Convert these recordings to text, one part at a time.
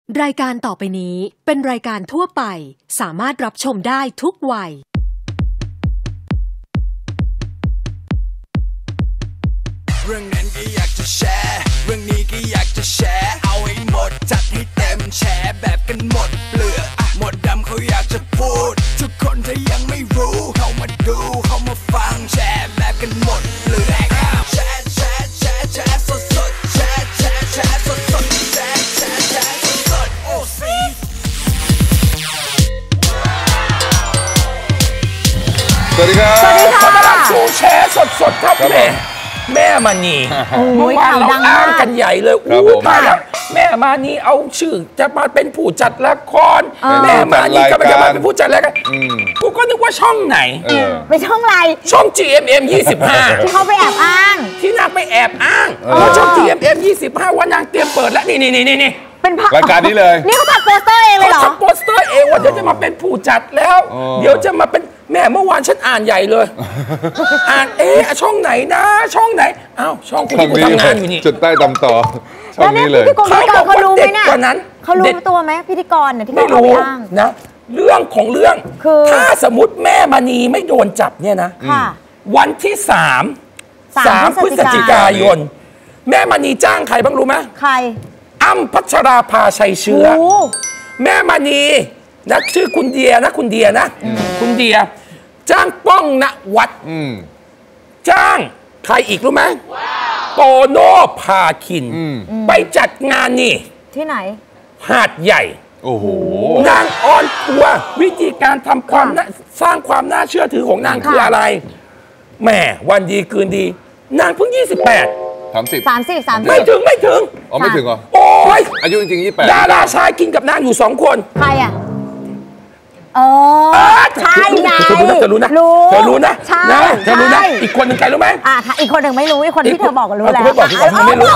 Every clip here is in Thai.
รายการต่อไปนี้เป็นรายการทั่วไปสามารถรับชมได้ทุกวัยเรื่องนั้นก็อยากจะแชร์เรื่องนี้ก็อยากจะแชร์เอาให้หมดจัดให้เต็มแชร์แบบกันหมดเปลือกหมดดำเขาอยากจะพูดทุกคนถ้ายังไม่รู้เข้ามาดูเข้ามาฟังแชร์แบบกันหมดเปลือกแชร์แชร์แชร์แชร์สดสดแชร์แชร์แชร์สดสดแชร์แชร์แชร์สดสดโอ้ซีสวัสดีครับสวัสดีค่ะขอต้อนรับสู่แชร์สดๆครับแม่มณีเมื่อวานเราอ้างกันใหญ่เลยตายแล้วแม่มณีเอาชื่อจะมาเป็นผู้จัดละครแม่มณีก็จะมาเป็นผู้จัดรายการกูก็นึกว่าช่องไหนไปช่องอะไรช่อง GMM 25 ที่เขาไปแอบอ้างที่นางไปแอบอ้างว่าช่อง GMM 25ว่านางเตรียมเปิดแล้วนี่เป็นรายการนี้เลยนี่เขาทำโปสเตอร์เองเลยเหรอเขาทำโปสเตอร์เองว่าเดี๋ยวจะมาเป็นผู้จัดแล้วเดี๋ยวจะมาเป็นแม่เมื่อวานฉันอ่านใหญ่เลยอ่านช่องไหนนะช่องไหนอ้าวช่องคุณที่กูทำงานอยู่นี่จุดใต้ตำต่อช่องนี้เลยเขารู้ไหมเนี่ยเขารู้ตัวไหมพิธีกรเนี่ยที่เขาไปอ้างนะเรื่องของเรื่องถ้าสมมติแม่มณีไม่โดนจับเนี่ยนะวันที่3 พฤศจิกายนแม่มณีจ้างใครบ้างรู้ไหมใครอ้ำพัชราภาชัยเชื้อแม่มณีนะชื่อคุณเดียนะคุณเดียจ้างป้องณวัดจ้างใครอีกรู้ไหมโตโน่พาคินไปจัดงานนี่ที่ไหนหาดใหญ่โอ้โหนางออนทัวร์วิธีการทำความสร้างความน่าเชื่อถือของนางคืออะไรแม่วันดีคืนดีนางเพิ่ง 30 ไม่ถึงอ๋อไม่ถึงเหรอโอ้ยอายุจริงๆ28 ดาราชายกินกับนางอยู่2 คนใครอ่ะใช่ไงเธอรู้นะใช่เธอรู้นะอีกคนหนึ่งใครรู้ไหมอีกคนหนึ่งไม่รู้อีกคนที่เธอบอกก็รู้แล้วไม่บอกไม่รู้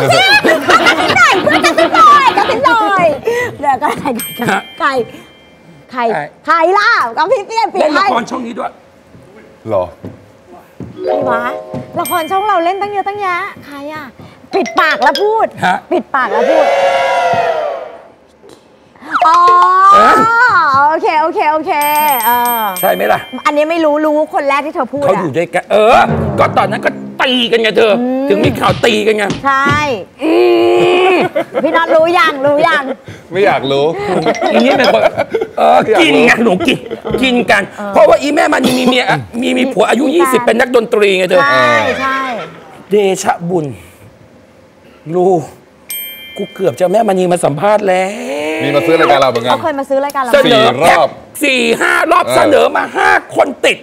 กระติกหน่อยเดี๋ยวก็ใครล่ะกับพี่เปี้ยนปีเล่นละครช่องนี้ด้วยหรอวะละครช่องเราเล่นตั้งเยอะตั้งแยะใครอ่ะปิดปากแล้วพูดอ๋อโอเคใช่ไหมล่ะอันนี้ไม่รู้คนแรกที่เธอพูดเขาอยู่ด้วยกันก็ตอนนั้นก็ตีกันไงเธอถึงมีข่าวตีกันไงใช่พี่น็อตรู้ยังไม่อยากรู้อีนี่เป็นคนกินไงหนูกินกันเพราะว่าอีแม่มันมีผัวอายุ20เป็นนักดนตรีไงเธอใช่เดชะบุญรู้กูเกือบจะแม่มณีมาสัมภาษณ์แล้วมีมาซื้อรายการเราเหมือนกันเขาเคยมาซื้อรายการเรา 4 รอบ 4-5 รอบเสนอมา5 คนติด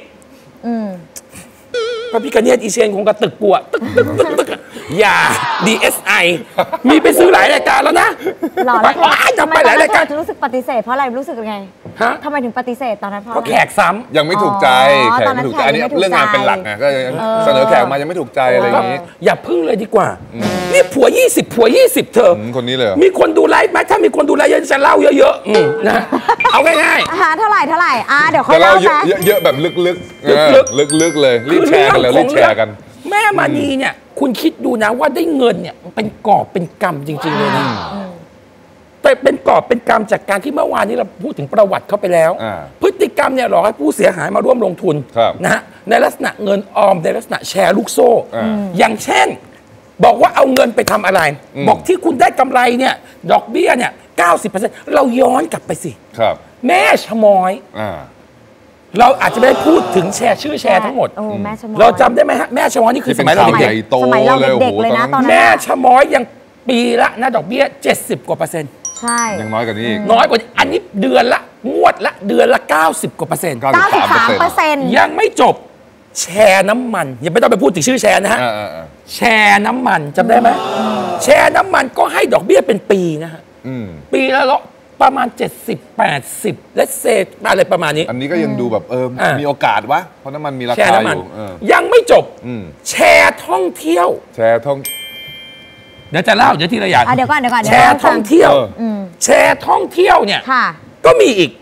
พระพิฆเนศอีเชียนคงกระตึกปัวตึกอย่า DSI มีไปซื้อหลายรายการแล้วนะทำไมหลายรายการรู้สึกปฏิเสธเพราะอะไรรู้สึกยังไงทำไมถึงปฏิเสธตอนนั้นเพราะแขกซ้ำยังไม่ถูกใจแขกไม่ถูกใจอันนี้เรื่องงานเป็นหลักไงก็เสนอแขกมายังไม่ถูกใจอะไรอย่างนี้อย่าพึ่งเลยดีกว่านี่ผัว20เธอคนนี้เลยมีคนดูไลฟ์ไหมถ้ามีคนดูไลฟ์จะเล่าเยอะๆนะเอาง่ายๆเท่าไหร่เดี๋ยวค่อยเล่าเยอะแบบลึกเลยรีบแชร์กันเลยรีบแชร์กันแม่มณีเนี่ยคุณคิดดูนะว่าได้เงินเนี่ยเป็นกอบเป็นกำจริงๆเลยนะแต่เป็นกอบเป็นกำจากการที่เมื่อวานนี้เราพูดถึงประวัติเขาไปแล้วพฤติกรรมเนี่ยหลอกให้ผู้เสียหายมาร่วมลงทุนนะฮะในลักษณะเงินออมในลักษณะแชร์ลูกโซ่อย่างเช่นบอกว่าเอาเงินไปทำอะไรบอกที่คุณได้กำไรเนี่ยดอกเบี้ยเนี่ย 90% เราย้อนกลับไปสิแม่ชะมอยเราอาจจะไม่ได้พูดถึงชื่อแชร์ทั้งหมดเราจำได้ไหมฮะแม่ชะม้อยนี่คือสมัยเราเด็กเลยนะตอนนั้นแม่ชะม้อยยังปีละนะดอกเบี้ย70 กว่า% ใช่ยังน้อยกว่านี้น้อยกว่าอันนี้เดือนละงวดละเดือนละ90 กว่า% 93% ยังไม่จบแชร์น้ำมันยังไม่ต้องไปพูดถึงชื่อแชร์นะฮะแชร์น้ำมันจำได้ไหมแชร์น้ำมันก็ให้ดอกเบี้ยเป็นปีนะฮะปีละประมาณ70-80และเศษอะไรประมาณนี้อันนี้ก็ยังดูแบบมีโอกาสวะเพราะน้ำมันมีราคาอยู่ยังไม่จบแชร์ท่องเที่ยวเดี๋ยวจะเล่าเดี๋ยวทีละอย่างเดี๋ยวก่อนแชร์ท่องเที่ยวแชร์ท่องเที่ยวเนี่ยก็มีอีก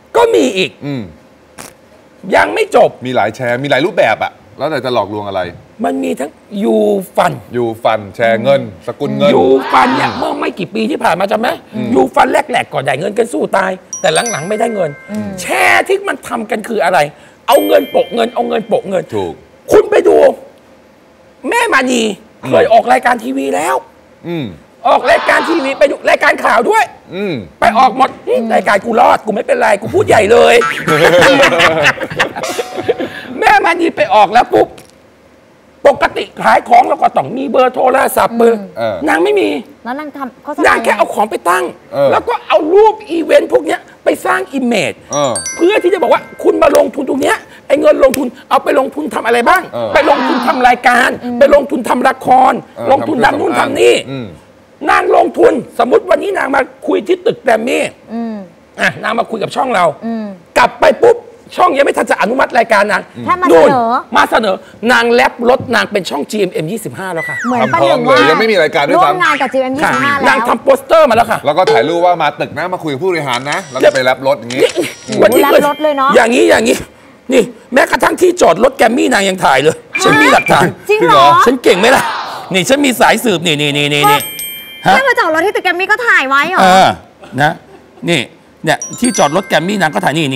ยังไม่จบมีหลายแชร์มีหลายรูปแบบอะแล้วแต่จะหลอกลวงอะไรมันมีทั้งยูฟันแชร์เงินสกุลเงินยูฟันเนี่ยเมื่อไม่กี่ปีที่ผ่านมาจำไหมยูฟันแรกๆก่อนได้เงินกันสู้ตายแต่หลังๆไม่ได้เงินแชร์ที่มันทำกันคืออะไรเอาเงินโปะเงินเอาเงินโปะเงินถูกคุณไปดูแม่มณีเคยออกรายการทีวีแล้วออกรายการทีวีไปดูรายการข่าวด้วยไปออกหมดรายการกูรอดกูไม่เป็นไรกูพูดใหญ่เลย แม่มณีไปออกแล้วปุ๊บปกติขายของเราก็ต้องมีเบอร์โทรศัพท์เบอร์นางไม่มีแล้วนางทำเขานางแค่เอาของไปตั้งแล้วก็เอารูปอีเวนต์พวกเนี้ยไปสร้างอิมเมจเพื่อที่จะบอกว่าคุณมาลงทุนตรงเนี้ยไอ้เงินลงทุนเอาไปลงทุนทำอะไรบ้างไปลงทุนทำรายการไปลงทุนทำละครลงทุนทำนู่นทำนี่นางลงทุนสมมติวันนี้นางมาคุยที่ตึกแกรมมี่นางมาคุยกับช่องเรากลับไปปุ๊บช่องยังไม่ทันจะอนุมัติรายการนางมาเสนอนางแลบรถนางเป็นช่อง GMM 25แล้วค่ะเหมือนประเด็นว่ายังไม่มีรายการด้วยซ้ำร่วมงานกับ GMM 25แล้วนางทำโปสเตอร์มาแล้วค่ะแล้วก็ถ่ายรูปว่ามาตึกนะมาคุยกับผู้บริหารนะแล้วก็ไปแลบรถอย่างนี้วันนี้รถเลยเนาะอย่างนี้นี่แม้กระทั่งที่จอดรถแกรมมี่นางยังถ่ายเลยฉันมีหลักฐานจริงเหรอฉันเก่งไหมล่ะนี่ฉันมีสายสืบนี่แค่มาจอดรถที่ตึกแกรมมี่ก็ถ่ายไว้เหรอนะนี่เนี่ยที่จอดรถแกรมมี่นางก็ถ่ายนี่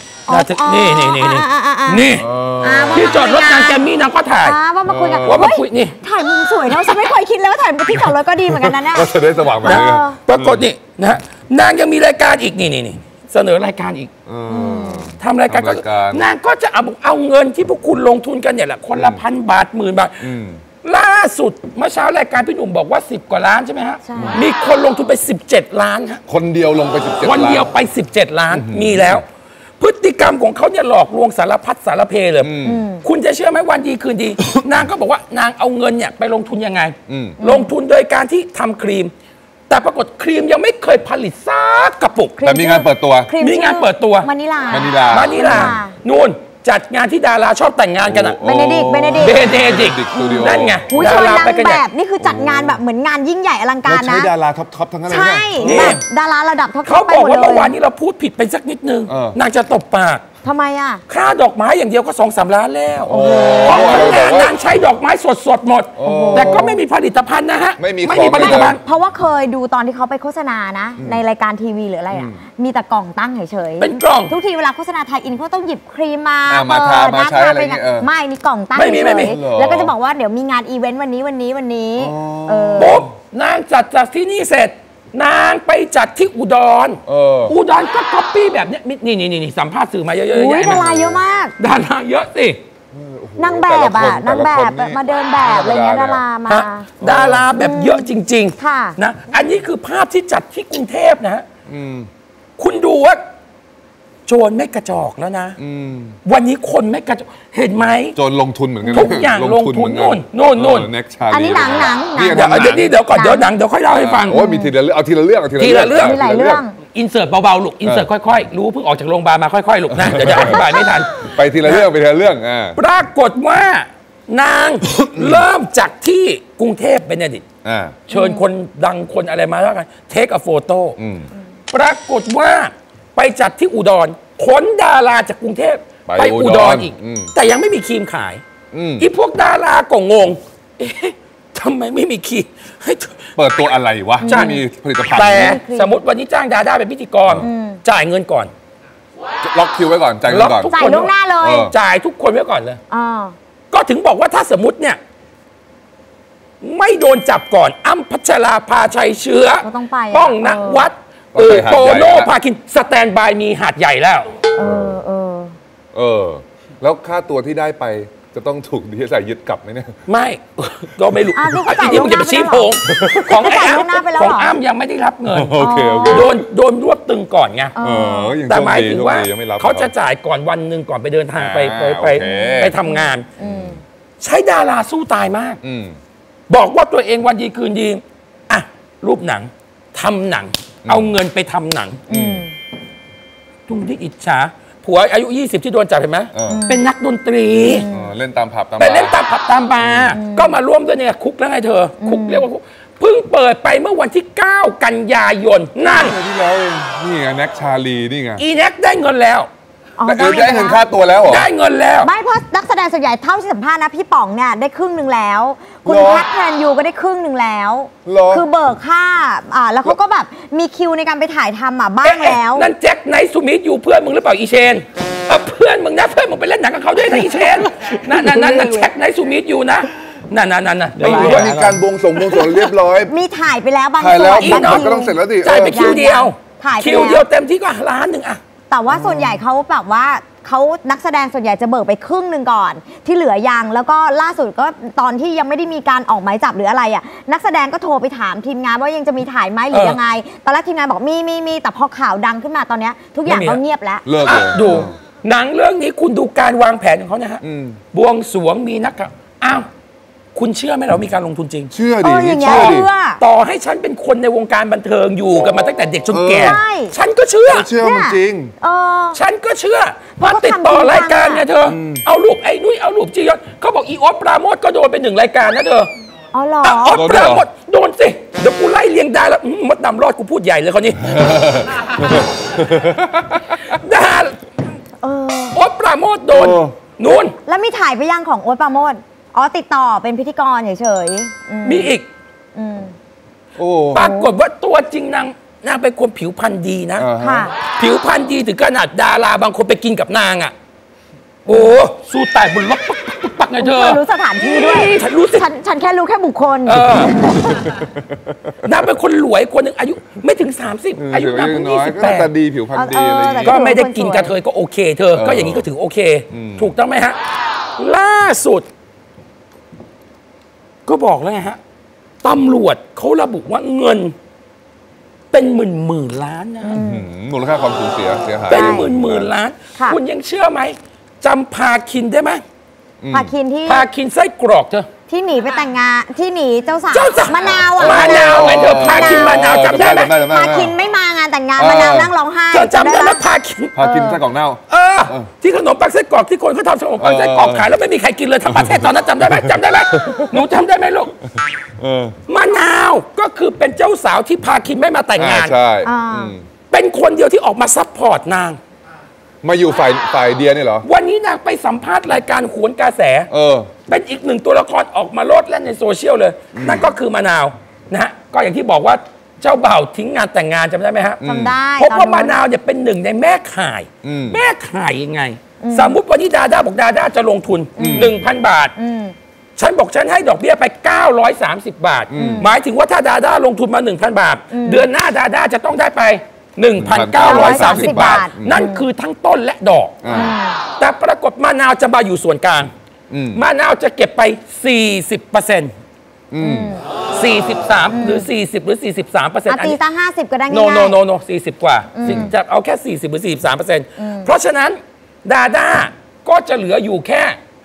ที่จอดรถนางแกรมมี่นางก็ถ่ายว่ามาคุยกันว่ามาคุยนี่ถ่ายมุมสวยเนาะฉันไม่เคยคิดเลยว่าถ่ายที่จอดรถก็ดีเหมือนกันนะเนี่ยก็จะได้สว่างแบบนี้ปรากฏนี่นะนางยังมีรายการอีกนี่เสนอรายการอีกทำรายการนางก็จะเอาเงินที่พวกคุณลงทุนกันเนี่ยแหละคนละ1,000 บาท10,000 บาทล่าสุดเมื่อเช้ารายการพี่หนุ่มบอกว่า10 กว่าล้านใช่ไหมฮะมีคนลงทุนไป17 ล้านฮะคนเดียวลงไป17 ล้านคนเดียวไป17 ล้านมีแล้วพฤติกรรมของเขาเนี่ยหลอกลวงสารพัดสารเพเลยคุณจะเชื่อไหมวันดีคืนดีนางก็บอกว่านางเอาเงินเนี่ยไปลงทุนยังไงลงทุนโดยการที่ทำครีมแต่ปรากฏครีมยังไม่เคยผลิตซักกระปุกแต่มีงานเปิดตัวมีงานเปิดตัวมานิลานู่นจัดงานที่ดาราชอบแต่งงานกันอะเบเนดิกนั่นไงดาราไปกันแบบนี่คือจัดงานแบบเหมือนงานยิ่งใหญ่อลังการนะใช้ดาราท็อปทั้งนั้นเลยใช่แบบดาราระดับท็อปเขาบอกว่าเมื่อวานนี้เราพูดผิดไปสักนิดนึงนางจะตบปากทำไมอ่ะค่าดอกไม้อย่างเดียวก็ 2-3 ล้านแล้วเพราะนางใช้ดอกไม้สดหมดแต่ก็ไม่มีผลิตภัณฑ์นะฮะไม่มีผลิตภัณฑ์เพราะว่าเคยดูตอนที่เขาไปโฆษณานะในรายการทีวีหรืออะไรอ่ะมีแต่กล่องตั้งเฉยๆเป็นกล่องทุกทีเวลาโฆษณาไทยอินเขาต้องหยิบครีมมาทามาใช้อะไรไม่นี่กล่องตั้งเฉยๆแล้วก็จะบอกว่าเดี๋ยวมีงานอีเวนต์วันนี้ปุ๊บนางจัดจากที่นี่เสร็จนางไปจัดที่อุดรก็ก๊อปปี้แบบนี้นี่สัมภาษณ์สื่อมาเยอะๆดาราเยอะมากดาราเยอะสินางแบบนางแบบมาเดินแบบอะไรเงี้ยดาราแบบเยอะจริงๆนะอันนี้คือภาพที่จัดที่กรุงเทพนะคุณดูว่าโจรไม่กระจอกแล้วนะวันนี้คนไม่กระจอกเห็นไหมโจรลงทุนเหมือนกันทุกอย่างลงทุนนู่นอันนี้หนังเดี๋ยวก่อนเดี๋ยวหนังเดี๋ยวค่อยเล่าให้ฟังโอ้ยมีทีละเรื่องเอาทีละเรื่องมีหลายเรื่องอินเสิร์ตเบาๆลูกอินเสิร์ตค่อยๆรู้เพิ่งออกจากโรงพยาบาลมาค่อยๆลูกนะเดี๋ยวอธิบายไม่ทันไปทีละเรื่องปรากฏว่านางเริ่มจากที่กรุงเทพเบเนดิกเชิญคนดังคนอะไรมาแล้วกันเทคอะโฟโต้ปรากฏว่าไปจัดที่อุดรขนดาราจากกรุงเทพไปอุดรอีกแต่ยังไม่มีครีมขายอีพวกดาราก็งงทำไมไม่มีครีมเปิดตัวอะไรวะไม่มีผลิตภัณฑ์แต่สมมติวันนี้จ้างดาราเป็นพิธีกรจ่ายเงินก่อนล็อกคิวไว้ก่อนจ่ายเงินก่อนจ่ายล่วงหน้าเลยจ่ายทุกคนไว้ก่อนเลยก็ถึงบอกว่าถ้าสมมติเนี่ยไม่โดนจับก่อนอ้ำพัชราภาชัยเชื้อป้องนวัดโตโน่พาคินสแตนบายมีหาดใหญ่แล้วแล้วค่าตัวที่ได้ไปจะต้องถูกดีเอสไอยึดกลับไหมเนี่ยไม่ก็ไม่รู้ที่มึงจะไปชี้โพงของอ้ำยังไม่ได้รับเงินโดนรวบตึงก่อนไงแต่หมายถึงว่าเขาจะจ่ายก่อนวันหนึ่งก่อนไปเดินทางไปทำงานใช้ดาราสู้ตายมากบอกว่าตัวเองวันดีคืนดีอ่ะรูปหนังทำหนังเอาเงินไปทำหนังทุกที่อิจฉาผัวอายุ20ที่โดนจับเห็นไหมเป็นนักดนตรีเล่นตามผับตามบาร์ไปเล่นตามผับตามบาร์ก็มาร่วมด้วยเนี่ยคุกแล้วไงเธอคุกเรียกว่าคุกเพิ่งเปิดไปเมื่อวันที่9 กันยายนนั่นที่แล้วนี่ไงแน็กชาลีนี่ไงอีแน็กได้เงินแล้วได้เงินค่าตัวแล้วเหรอได้เงินแล้วไม่เพราะนักแสดงส่วนใหญ่เท่าที่สัมภาษณ์นะพี่ป๋องเนี่ยได้ครึ่งหนึ่งแล้วคุณแพทแทนยูก็ได้ครึ่งหนึ่งแล้วคือเบิกค่าแล้วเขาก็แบบมีคิวในการไปถ่ายทำบ้างแล้วนั่นแจ็คไนท์ซูมิทอยู่เพื่อนมึงหรือเปล่าอีเชนเพื่อนมึงนะเพื่อนมึงไปเล่นหนังกับเขาด้วยนะอีเชนนั่นแจ็คไนท์ซูมิทอยู่นะนั่นมีการบวงสรวงเรียบร้อยมีถ่ายไปแล้วบางส่วนก็ต้องเสร็จแล้วดิจ่ายไปคิวเดียวเต็มที่ก็1 ล้านอะแต่ว่าส่วนใหญ่เขาแบบว่าเขานักแสดงส่วนใหญ่จะเบิกไปครึ่งหนึ่งก่อนที่เหลือยังแล้วก็ล่าสุดก็ตอนที่ยังไม่ได้มีการออกหมายจับหรืออะไรนักแสดงก็โทรไปถามทีมงานว่ายังจะมีถ่ายไหมหรือยังไงตอนแรกทีมงานบอกมีแต่พอข่าวดังขึ้นมาตอนนี้ทุกอย่างก็เงียบแล้วเลิกเลยดูหนังเรื่องนี้คุณดูการวางแผนของเขานะฮะบวงสรวงมีนักอ้าวคุณเชื่อไหมเรามีการลงทุนจริงเชื่อดิเชื่อดิต่อให้ฉันเป็นคนในวงการบันเทิงอยู่กันมาตั้งแต่เด็กจนแก่ฉันก็เชื่อมันจริงฉันก็เชื่อมาติดต่อรายการเนี่ยเธอเอารูปไอ้นุ้ยเอารูปจียอนเขาบอกอีออฟปราโมทก็โดนไป1 รายการนะเธออ๋อเหรอออฟปราโมทโดนสิเดี๋ยวกูไล่เรียงได้แล้วมดดำรอดกูพูดใหญ่เลยคนนี้ด่าออฟปราโมทโดนนู่นแล้วมีถ่ายไปยังของโอ๊ตปราโมทติดต่อเป็นพิธีกรเฉยๆมีอีกปรากฏว่าตัวจริงนางเป็นคนผิวพรรณดีนะผิวพรรณดีถึงขนาดดาราบางคนไปกินกับนางโอ้สู้ตายบนรถปักไงเธอรู้สถานที่ด้วยฉันแค่รู้แค่บุคคลนางเป็นคนรวยคนหนึ่งอายุไม่ถึง30อายุนางเพิ่ง28 แต่ดีผิวพรรณดีอะไรก็ไม่ได้กินกระเทยก็โอเคเธอก็อย่างนี้ก็ถือโอเคถูกต้องไหมฮะล่าสุดก็บอกแล้วไงฮะตำรวจเขาระบุว่าเงินเป็นหมื่นล้านนะมูลค่าความสูญเสียหายเป็นหมื่นล้านคุณยังเชื่อไหมจำพาคินได้ไหมพาคินไส้กรอกเธอที่หนีไปแต่งงานที่หนีเจ้าสาวมะนาวมะนาวไงเธอพาคินมะนาวจำได้ไหมพาคินไม่มางานแต่งงานมะนาวนั่งร้องไห้เธอจำได้ไหมพาคินไส้กรอกเน่าที่ขนมปังไส้กรอกที่คนเขาทำขนมปังไส้กรอกขายแล้วไม่มีใครกินเลยทั้งประเทศตอนนั้นจำได้ไหมหนูจำได้ไหมลูกมะนาวก็คือเป็นเจ้าสาวที่พาคินไม่มาแต่งงานใช่เป็นคนเดียวที่ออกมาซัพพอร์ตนางมาอยู่ฝ่ายเดียนี่เหรอวันนี้นางไปสัมภาษณ์รายการโหนกระแสเป็นอีกหนึ่งตัวละครออกมาโลดแล่นในโซเชียลเลยนั่นก็คือมะนาวนะฮะก็อย่างที่บอกว่าเจ้าบ่าวทิ้งงานแต่งงานจำได้ไหมฮะจำได้พบว่ามะนาวเนี่ยเป็นหนึ่งในแม่ข่ายยังไงสมมุติวันนี้ดาด้าบอกดาด้าจะลงทุน 1,000 บาทฉันบอกฉันให้ดอกเบี้ยไป930 บาทหมายถึงว่าถ้าดาด้าลงทุนมา 1,000 บาทเดือนหน้าดาด้าจะต้องได้ไป1,930 บาทนั่นคือทั้งต้นและดอกแต่ปรากฏมะนาวจะมาอยู่ส่วนกลางมะนาวจะเก็บไป 40% 43หรือ40หรือ 43% ตีซะ50ก็ได้ง่ายโน40 กว่าจะเอาแค่40หรือ 43%เพราะฉะนั้นดาด้าก็จะเหลืออยู่แค่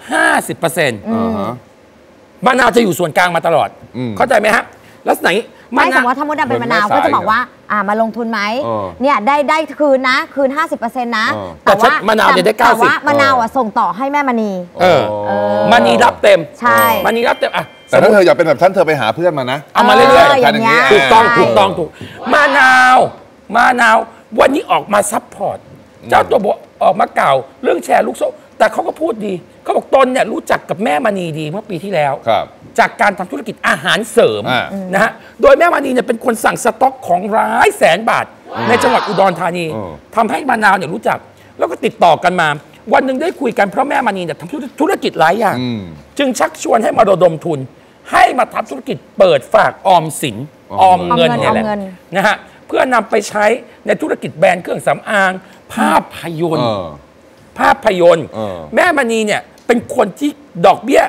50%มะนาวจะอยู่ส่วนกลางมาตลอดเข้าใจไหมฮะลักษณะนี้ไม่สมมติว่าถ้ามุดเป็นมะนาวก็จะบอกว่ามาลงทุนไหมเนี่ยได้คืนนะคืน 50% นะแต่ว่ามะนาวเนี่ยได้90 แต่ว่ามะนาวส่งต่อให้แม่มณีมณีรับเต็มใช่มณีรับเต็มแต่ถ้าเธออยากเป็นแบบท่านเธอไปหาเพื่อนมานะเอามาเรื่อยๆอย่างเงี้ยถูกต้องมะนาววันนี้ออกมาซัพพอร์ตเจ้าตัวบอกออกมากล่าวเรื่องแชร์ลูกโซ่แต่เขาก็พูดดีเขาบอกตนเนี่ยรู้จักกับแม่มณีดีเมื่อปีที่แล้วจากการทำธุรกิจอาหารเสริมนะฮะโดยแม่มณีเนี่ยเป็นคนสั่งสต็อกของ100,000 บาทในจังหวัดอุดรธานีทำให้มะนาวเนี่ยรู้จักแล้วก็ติดต่อกันมาวันหนึ่งได้คุยกันเพราะแม่มณีเนี่ยทำธุรกิจหลายอย่างจึงชักชวนให้มาระดมทุนให้มาทำธุรกิจเปิดฝากออมสินออมเงินเนี่ยแหละนะฮะเพื่อนำไปใช้ในธุรกิจแบรนด์เครื่องสำอางภาพยนตร์แม่มณีเนี่ยเป็นคนที่ดอกเบี้ย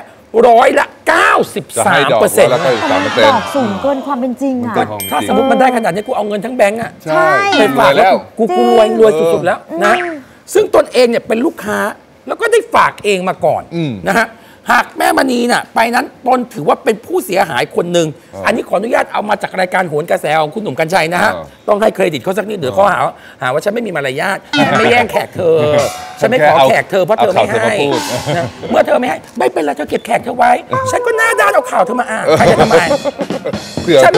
93% ดอกสูงเกินความเป็นจริงอ่ะถ้าสมมติมันได้ขนาดนี้กูเอาเงินทั้งแบงก์อ่ะใช่ไปฝากแล้วกูรวยสุดๆแล้วนะซึ่งตนเองเนี่ยเป็นลูกค้าแล้วก็ได้ฝากเองมาก่อนนะฮะหากแม่มณีน่ะไปนั้นตนถือว่าเป็นผู้เสียหายคนหนึ่งอันนี้ขออนุญาตเอามาจากรายการโหนกระแสของคุณหนุ่มกรรชัยนะฮะต้องให้เครดิตเขาสักนิดเดี๋ยวเขาหาว่าฉันไม่มีมารยาทฉันไม่แย่งแขกเธอฉันไม่ขอแขกเธอเพราะเธอไม่ให้เมื่อเธอไม่ให้ไม่เป็นไรเธอเก็บแขกเธอไว้ฉันก็หน้าด้านเอาข่าวเธอมาอ่านใครจะทำไมฉันไม่แย่ง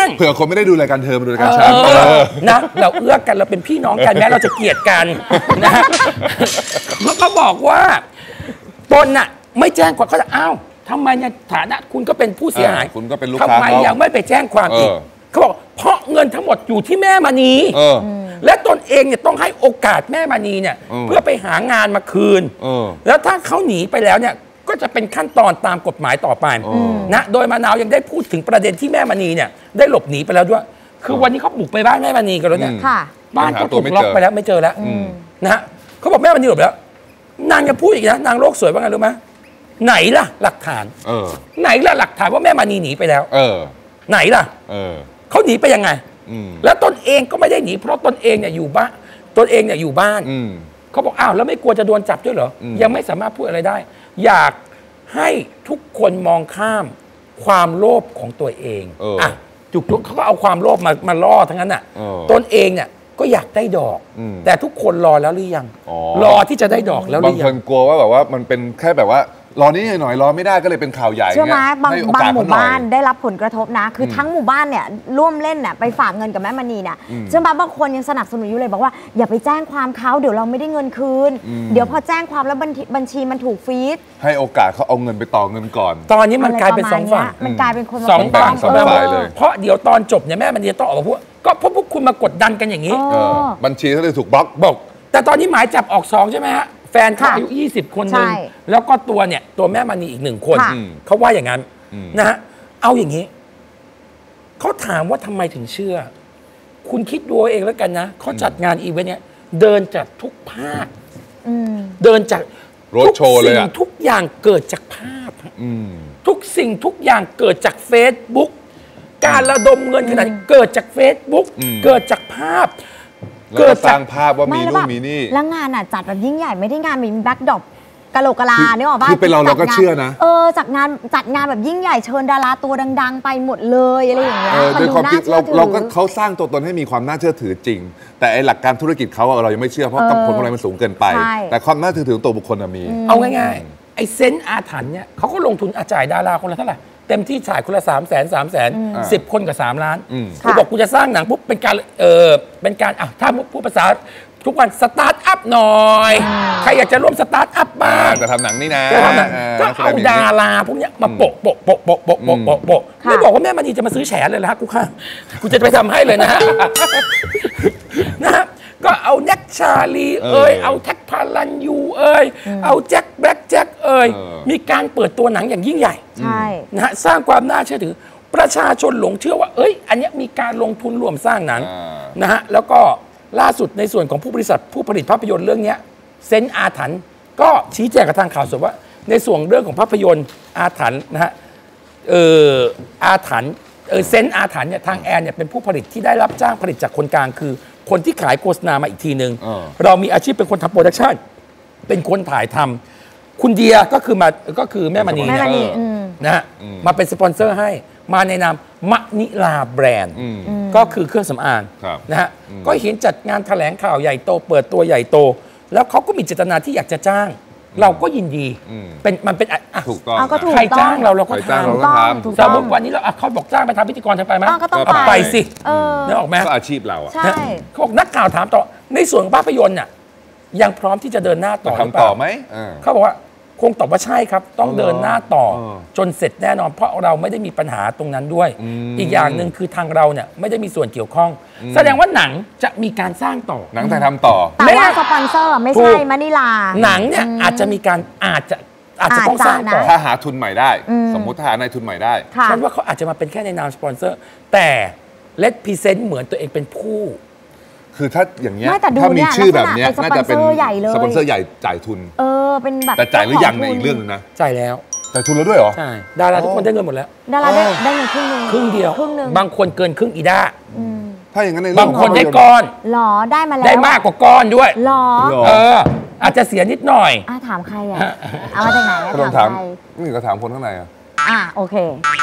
งเผื่อคนไม่ได้ดูรายการเธอมาดูรายการฉันนะเราเอื้อกันเราเป็นพี่น้องกันแม้เราจะเกลียดกันนะแล้วก็บอกว่าตนน่ะไม่แจ้งความเขาจะอ้าวทำไมในฐานะคุณก็เป็นผู้เสียหายคุณก็เป็นลูกค้าทำไมยังไม่ไปแจ้งความอีกเขาบอกเพราะเงินทั้งหมดอยู่ที่แม่มณีและตนเองเนี่ยต้องให้โอกาสแม่มณีเนี่ยเพื่อไปหางานมาคืนแล้วถ้าเขาหนีไปแล้วเนี่ยก็จะเป็นขั้นตอนตามกฎหมายต่อไปนะโดยมะนาวยังได้พูดถึงประเด็นที่แม่มณีเนี่ยได้หลบหนีไปแล้วด้วยคือวันนี้เขาบุกไปบ้านแม่มณีกันแล้วเนี่ยบ้านก็ถูกล็อกไปแล้วไม่เจอแล้วนะฮะเขาบอกแม่มณีหลบแล้วนางจะพูดอีกนะนางโลกสวยว่าไงรู้ไหมไหนล่ะหลักฐานไหนล่ะหลักฐานว่าแม่มณีหนีไปแล้วไหนล่ะเขาหนีไปยังไงแล้วตนเองก็ไม่ได้หนีเพราะตนเองเนี่ยอยู่บ้านตนเองเนี่ยอยู่บ้านเขาบอกอ้าวแล้วไม่กลัวจะโดนจับด้วยเหรอยังไม่สามารถพูดอะไรได้อยากให้ทุกคนมองข้ามความโลภของตัวเองอ่ะจุกเขาก็เอาความโลภมาล่อทั้งนั้นน่ะตนเองเนี่ยก็อยากได้ดอกแต่ทุกคนรอแล้วหรือยังรอที่จะได้ดอกแล้วหรือยังบางคนกลัวว่าแบบว่ามันเป็นแค่แบบว่ารอนิดหน่อยรอไม่ได้ก็เลยเป็นข่าวใหญ่เชื่อไหมบางหมู่บ้านได้รับผลกระทบนะคือทั้งหมู่บ้านเนี่ยร่วมเล่นเนี่ยไปฝากเงินกับแม่มณีเนี่ยเชื่อไหมบางคนยังสนับสนุนอยู่เลยบอกว่าอย่าไปแจ้งความเขาเดี๋ยวเราไม่ได้เงินคืนเดี๋ยวพอแจ้งความแล้วบัญชีมันถูกฟรีซให้โอกาสเขาเอาเงินไปต่อเงินก่อนตอนนี้มันกลายเป็น2 ฝั่งมันกลายเป็นคนสองฝ่ายเลยเพราะเดี๋ยวตอนจบเนี่ยแม่มณีต้องออกมาพูดก็เพราะพวกคุณมากดดันกันอย่างนี้บัญชีเขาเลยถูกบล็อกบอกแต่ตอนนี้หมายจับออก2ใช่ไหมฮะแฟนเขาอายุ20 คนนึงแล้วก็ตัวแม่มณีอีก1 คนเขาว่าอย่างนั้นนะฮะเอาอย่างนี้เขาถามว่าทำไมถึงเชื่อคุณคิดดูเองแล้วกันนะเขาจัดงานอีเวนต์เนี้ยเดินจากทุกภาคเดินจากรถโชว์เลยอะทุกอย่างเกิดจากภาพทุกสิ่งทุกอย่างเกิดจาก Facebook การระดมเงินขนาดนี้เกิดจาก Facebook เกิดจากภาพเกิดสร้างภาพว่ามีนู่นมีนี่แล้วงานอ่ะจัดแบบยิ่งใหญ่ไม่ได้งานมีแบ็คดรอปกะโหลกกะลาเนี่ยหรอป่ะคือเป็นเราก็เชื่อนะจัดงานแบบยิ่งใหญ่เชิญดาราตัวดังๆไปหมดเลยอะไรอย่างเงี้ยด้วยความที่เราก็เขาสร้างตัวตนให้มีความน่าเชื่อถือจริงแต่ไอ้หลักการธุรกิจเขาเรายังไม่เชื่อเพราะผลกำไรมันสูงเกินไปแต่ความน่าเชื่อถือตัวบุคคลมีเอาง่ายๆไอ้เซนต์อาถรรพ์เนี่ยเขาก็ลงทุนจ่ายดาราคนละเท่าไหร่เต็มที่จ่ายคนละ300,000 10 คนกับ3 ล้านกูบอกกูจะสร้างหนังปุ๊บเป็นการถ้าพูดภาษาทุกวันสตาร์ทอัพหน่อยใครอยากจะร่วมสตาร์ทอัพบ้างจะทำหนังนี่นะก็เอาดาราพวกนี้มาโปะไม่บอกว่าแม่มณีจะมาซื้อแฉเลยนะกูค่ะกูจะไปทำให้เลยนะฮะก็เอาแน็กชาลีเอาแท็กพาลันยูเอาแจ็คแบล็กแจ็คมีการเปิดตัวหนังอย่างยิ่งใหญ่นะฮะสร้างความน่าเชื่อถือประชาชนหลงเชื่อว่าอันนี้มีการลงทุนร่วมสร้างหนังนะฮะแล้วก็ล่าสุดในส่วนของผู้บริษัทผู้ผลิตภาพยนตร์เรื่องนี้เซนต์อาถรรพ์ก็ชี้แจงกับทางข่าวสดว่าในส่วนเรื่องของภาพยนตร์อาถรรพ์นะฮะอาถรรพ์เซนต์อาถรรพ์เนี่ยทางแอนเนี่ยเป็นผู้ผลิตที่ได้รับจ้างผลิตจากคนกลางคือคนที่ขายโฆษณามาอีกทีนึงเรามีอาชีพเป็นคนทำโปรดักชันเป็นคนถ่ายทำคุณเดียก็คือแม่มณีนะฮะมาเป็นสปอนเซอร์ให้มาในนามมณิลาแบรนด์ก็คือเครื่องสำอางนะฮะก็เห็นจัดงานแถลงข่าวใหญ่โตเปิดตัวใหญ่โตแล้วเขาก็มีเจตนาที่อยากจะจ้างเราก็ยินดีมันเป็นถูกต้องใครจ้างเราก็ทำสมมติวันนี้เขาบอกจ้างไปทำพิธีกรเธอไปไหมก็ต้องไปสินึกออกไหมก็อาชีพเราใช่เขาบอกนักข่าวถามต่อในส่วนภาพยนตร์น่ะยังพร้อมที่จะเดินหน้าต่อทำต่อไหมเขาบอกว่าคงตอบว่าใช่ครับต้องเดินหน้าต่อจนเสร็จแน่นอนเพราะเราไม่ได้มีปัญหาตรงนั้นด้วยอีกอย่างหนึ่งคือทางเราเนี่ยไม่ได้มีส่วนเกี่ยวข้องแสดงว่าหนังจะมีการสร้างต่อหนังถ่ายทำต่อแต่ว่าสปอนเซอร์ไม่ใช่มณิลาหนังเนี่ยอาจจะมีการอาจจะต้องสร้างต่อถ้าหาทุนใหม่ได้สมมติถ้าหานายทุนใหม่ได้ฉันว่าเขาอาจจะมาเป็นแค่ในนามสปอนเซอร์แต่เลทพรีเซนต์เหมือนตัวเองเป็นผู้คือถ้าอย่างเงี้ยถ้ามีชื่อแบบเนี้ยน่าจะเป็นสปอนเซอร์ใหญ่จ่ายทุนเป็นแบบแต่จ่ายหรือยังในอีกเรื่องนึงนะจ่ายแล้วจ่ายทุนแล้วด้วยเหรอใช่ดาราทุกคนได้เงินหมดแล้วดาราได้เงินครึ่งเดียวบางคนเกินครึ่งอีด้าถ้าอย่างนั้นในบางคนได้ก้อนหรอได้มาแล้วได้มากกว่าก้อนด้วยหรออาจจะเสียนิดหน่อยถามใครเอามาจากไหนถามใครนี่ก็ถามคนข้างในโอเค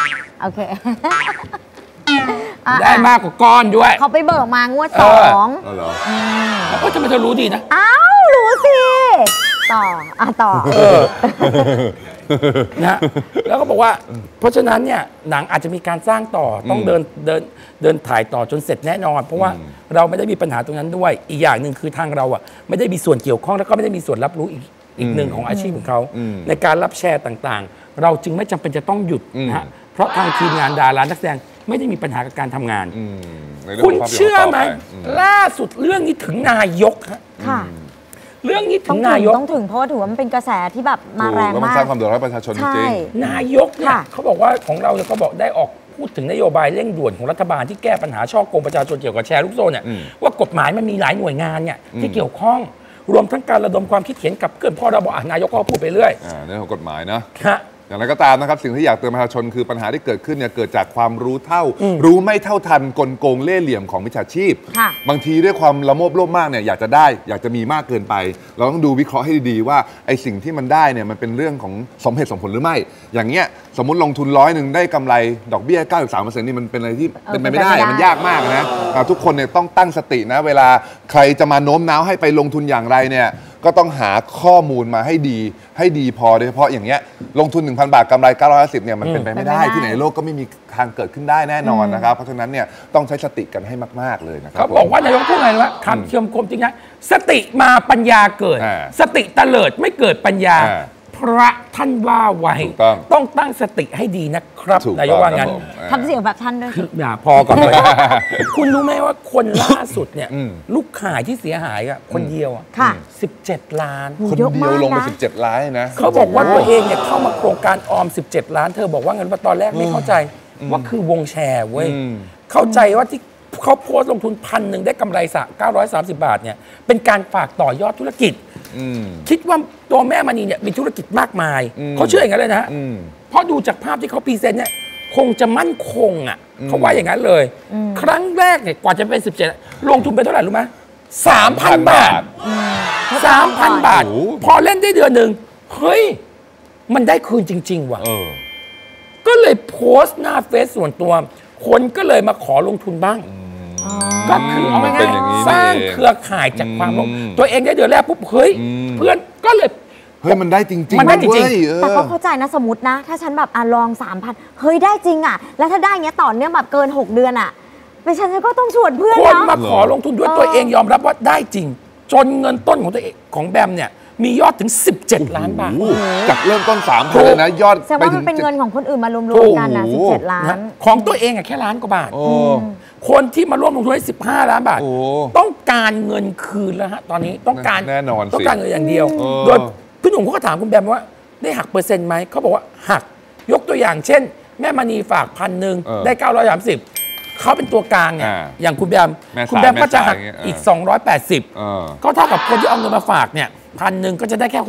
ได้มากกว่าก้อนด้วยเขาไปเบิกมางวด2 เหรอแล้วก็ทำไมเธอรู้ดีนะรู้สิต่อนะแล้วก็บอกว่าเพราะฉะนั้นเนี่ยหนังอาจจะมีการสร้างต่อต้องเดินถ่ายต่อจนเสร็จแน่นอนเพราะว่าเราไม่ได้มีปัญหาตรงนั้นด้วยอีกอย่างหนึ่งคือทางเราอ่ะไม่ได้มีส่วนเกี่ยวข้องแล้วก็ไม่ได้มีส่วนรับรู้อีกหนึ่งของอาชีพของเขาในการรับแชร์ต่างๆเราจึงไม่จำเป็นจะต้องหยุดนะฮะเพราะทางทีมงานดารานักแสดงไม่ได้มีปัญหากับการทำงานคุณเชื่อไหมล่าสุดเรื่องนี้ถึงนายกฮะเรื่องนี้ถึงนายกต้องถึงเพราะว่าถือว่ามันเป็นกระแสที่แบบมาแรงมากมันสร้างความเดือดร้อนประชาชนจริงนายกเนี่ยเขาบอกว่าของเราก็บอกได้ออกพูดถึงนโยบายเร่งด่วนของรัฐบาลที่แก้ปัญหาช่อโกงประชาชนเกี่ยวกับแชร์ลูกโซ่เนี่ยว่ากฎหมายมันมีหลายหน่วยงานเนี่ยที่เกี่ยวข้องรวมทั้งการระดมความคิดเห็นกับเกินพรบนายกก็พูดไปเรื่อยเรื่องของกฎหมายเนาะอย่างไรก็ตามนะครับสิ่งที่อยากเตือนประชาชนคือปัญหาที่เกิดขึ้นเนี่ยเกิดจากความรู้ไม่เท่าทันกลโกงเล่ห์เหลี่ยมของมิจฉาชีพบางทีด้วยความละโมบโลภมากเนี่ยอยากจะได้อยากจะมีมากเกินไปเราต้องดูวิเคราะห์ให้ดีๆว่าไอ้สิ่งที่มันได้เนี่ยมันเป็นเรื่องของสมเหตุสมผลหรือไม่อย่างเงี้ยสมมติลงทุน100ได้กำไรดอกเบี้ย 93% นี่มันเป็นอะไรที่เป็นไปไม่ได้มันยากมากนะทุกคนเนี่ยต้องตั้งสตินะเวลาใครจะมาโน้มน้าวให้ไปลงทุนอย่างไรเนี่ยก็ต้องหาข้อมูลมาให้ดีพอโดยเฉพาะอย่างเงี้ยลงทุน 1,000 บาทกำไร950เนี่ยมันเป็นไปไม่ได้ที่ไหนโลกก็ไม่มีทางเกิดขึ้นได้แน่นอนนะครับเพราะฉะนั้นเนี่ยต้องใช้สติกันให้มากๆเลยนะครับเขาบอกว่านายกพูดไงว่าคำเชื่อมคมจริงนะสติมาปัญญาเกิดสติเตลิดไม่เกิดปัญญาพระท่านว่าไว้ต้องตั้งสติให้ดีนะครับนายกว่างั้นทำเสียงแบบท่านด้วยอย่าพอก่อนเลยคุณรู้ไหมว่าคนล่าสุดเนี่ยลูกขายที่เสียหายอ่ะคนเดียว17 ล้านคนเดียวลงไป17 ล้านนะเขาบอกว่าตัวเองเนี่ยเข้ามาโครงการออม17 ล้านเธอบอกว่าเงินว่าตอนแรกไม่เข้าใจว่าคือวงแชร์เว้ยเข้าใจว่าที่เขาโพสต์ลงทุน1,000ได้กำไร930 บาทเนี่ยเป็นการฝากต่อยอดธุรกิจคิดว่าตัวแม่มณีเนี่ยมีธุรกิจมากมายเขาเชื่ออย่างนั้นเลยนะเพราะดูจากภาพที่เขาพรีเซนต์เนี่ยคงจะมั่นคงอ่ะเขาว่าอย่างนั้นเลยครั้งแรกเนี่ยกว่าจะเป็น17ลงทุนไปเท่าไหร่รู้ไหม3,000 บาท3,000 บาทพอเล่นได้เดือนหนึ่งเฮ้ยมันได้คืนจริงๆว่ะก็เลยโพสต์หน้าเฟซส่วนตัวคนก็เลยมาขอลงทุนบ้างก็คือเอาง่ายๆสร้างเครือข่ายจากความลงตัวเองได้เดือนแรกปุ๊บเฮ้ยเพื่อนก็เลยเฮ้ยมันได้จริงๆมันได้จริงแต่เขาเข้าใจนะสมมตินะถ้าฉันแบบลอง 3,000 เฮ้ยได้จริงอ่ะแล้วถ้าได้เงี้ยต่อเนื่องแบบเกิน6 เดือนอ่ะไปฉันก็ต้องชวนเพื่อนคนมาขอลงทุนด้วยตัวเองยอมรับว่าได้จริงจนเงินต้นของตัวเองของแบมเนี่ยมียอดถึง17 ล้านบาทจากเริ่มต้น3,000เลยนะยอดแสดงว่ามันเป็นเงินของคนอื่นมารวมๆกันนะ17 ล้านของตัวเองอะแค่ล้านกว่าบาทคนที่มาร่วมลงทุน15 ล้านบาทต้องการเงินคืนแล้วฮะตอนนี้ต้องการแน่นอนต้องการเงินอย่างเดียวโดยพี่หนุ่มเขาก็ถามคุณแบมว่าได้หักเปอร์เซ็นต์ไหมเขาบอกว่าหักยกตัวอย่างเช่นแม่มณีฝาก1,000ได้930เขาเป็นตัวกลางเนี่ยอย่างคุณแบมก็จะหักอีก280ก็เท่ากับคนที่เอาเงินมาฝากเนี่ย1,000ก็จะได้แค่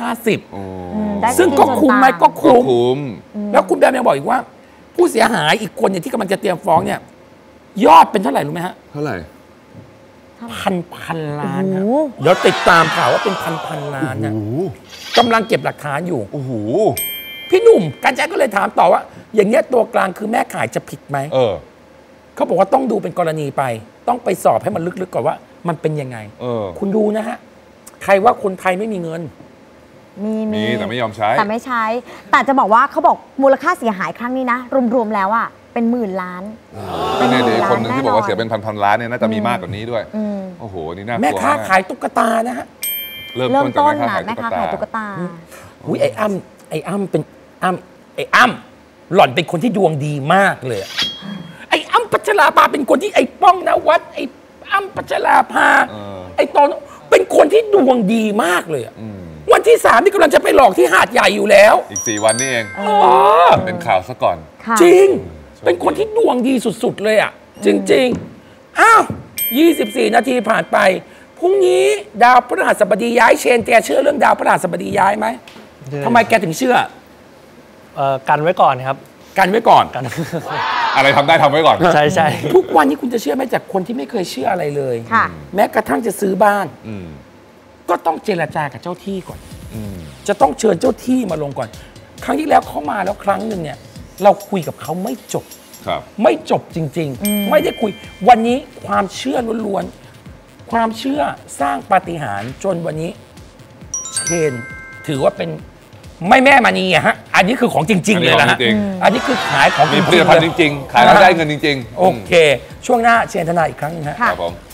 650ซึ่งก็คุ้มไหมก็คุ้มแล้วคุณแบมยังบอกอีกว่าผู้เสียหายอีกคนเนี่ยที่กำลังจะเตรียมฟ้องเนี่ยยอดเป็นเท่าไหร่รู้ไหมฮะเท่าไหร่พันล้านนะเดี๋ยวติดตามข่าวว่าเป็นพันล้านนะกำลังเก็บหลักฐานอยู่โอ้โหพี่หนุ่มการแจ้งก็เลยถามต่อว่าอย่างเงี้ยตัวกลางคือแม่ขายจะผิดไหมเขาบอกว่าต้องดูเป็นกรณีไปต้องไปสอบให้มันลึกๆก่อนว่ามันเป็นยังไงคุณดูนะฮะใครว่าคนไทยไม่มีเงินมีแต่ไม่ยอมใช้แต่ไม่ใช้แต่จะบอกว่าเขาบอกมูลค่าเสียหายครั้งนี้นะรวมๆแล้วอ่ะเป็น10,000 ล้านเป็นเนี่ยเดี๋ยวคนหนึ่งที่บอกว่าเสียเป็นพันล้านเนี่ยน่าจะมีมากกว่านี้ด้วยโอ้โหนี่น่ากลัวแม่ค้าขายตุ๊กตานะฮะเริ่มต้นจากแม่ค้าขายตุ๊กตาอุ้ยไอ้อ้ำเป็นไอ้อ้ำหล่อนเป็นคนที่ดวงดีมากเลยไอ้อ้ำพัชราภาเป็นคนที่ไอ้ป้องนวัดไอ้อ้ำพัชราภาไอ้ตอนเป็นคนที่ดวงดีมากเลยวันที่3นี่กำลังจะไปหลอกที่หาดใหญ่อยู่แล้วอีก4 วันนี่เองเป็นข่าวซะก่อนจริงเป็นคนที่ดวงดีสุดๆเลยอ่ะจริงๆอ้าว24 นาทีผ่านไปพรุ่งนี้ดาวพฤหัสบดีย้ายเชนแกเชื่อเรื่องดาวพฤหัสบดีย้ายไหมทำไมแกถึงเชื่อกันไว้ก่อนครับกันไว้ก่อนอะไรทำได้ทำไว้ก่อนใช่ทุกวันนี้คุณจะเชื่อไหมจากคนที่ไม่เคยเชื่ออะไรเลยแม้กระทั่งจะซื้อบ้านก็ต้องเจรจากับเจ้าที่ก่อนจะต้องเชิญเจ้าที่มาลงก่อนครั้งที่แล้วเขามาแล้วครั้งหนึ่งเนี่ยเราคุยกับเขาไม่จบไม่จบจริงๆไม่ได้คุยวันนี้ความเชื่อล้วนๆความเชื่อสร้างปาฏิหาริย์จนวันนี้เชนถือว่าเป็นไม่แม่มณีอะฮะอันนี้คือของจริงๆเลยนะฮะอันนี้คือขายของจริงๆมีผลิตภัณฑ์จริงๆขายแล้วได้เงินจริงๆโอเคช่วงหน้าเชนธนาอีกครั้งนึงฮะครับผม